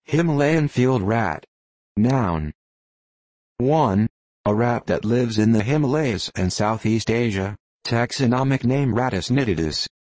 Himalayan field rat. Noun. 1. A rat that lives in the Himalayas and Southeast Asia. Taxonomic name Rattus nitidus.